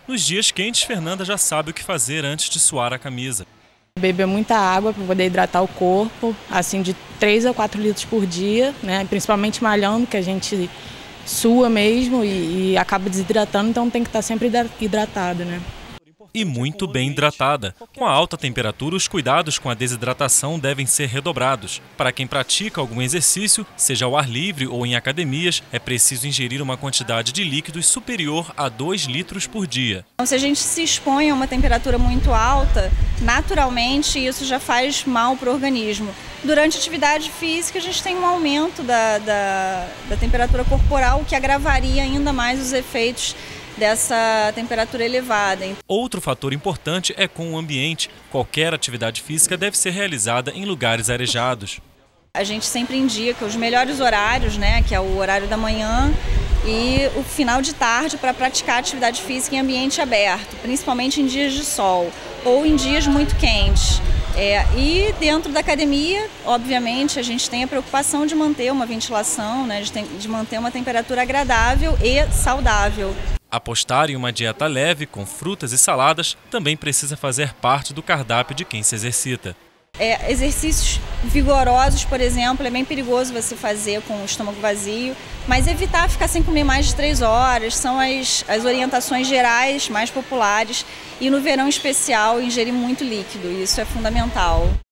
Nos dias quentes, Fernanda já sabe o que fazer antes de suar a camisa. Beber muita água para poder hidratar o corpo, assim de 3 a 4 litros por dia, né? Principalmente malhando, que a gente sua mesmo e acaba desidratando, então tem que estar sempre hidratado, né? E muito bem hidratada. Com a alta temperatura, os cuidados com a desidratação devem ser redobrados. Para quem pratica algum exercício, seja ao ar livre ou em academias, é preciso ingerir uma quantidade de líquidos superior a 2 litros por dia. Se a gente se expõe a uma temperatura muito alta, naturalmente isso já faz mal para o organismo. Durante a atividade física, a gente tem um aumento da temperatura corporal, o que agravaria ainda mais os efeitos dessa temperatura elevada. Outro fator importante é com o ambiente. Qualquer atividade física deve ser realizada em lugares arejados. A gente sempre indica os melhores horários, né, que é o horário da manhã e o final de tarde para praticar atividade física em ambiente aberto, principalmente em dias de sol ou em dias muito quentes. E dentro da academia, obviamente, a gente tem a preocupação de manter uma ventilação, né, de manter uma temperatura agradável e saudável. Apostar em uma dieta leve, com frutas e saladas, também precisa fazer parte do cardápio de quem se exercita. Exercícios vigorosos, por exemplo, é bem perigoso você fazer com o estômago vazio, mas evitar ficar sem comer mais de 3 horas são as orientações gerais mais populares, e no verão especial ingerir muito líquido, isso é fundamental.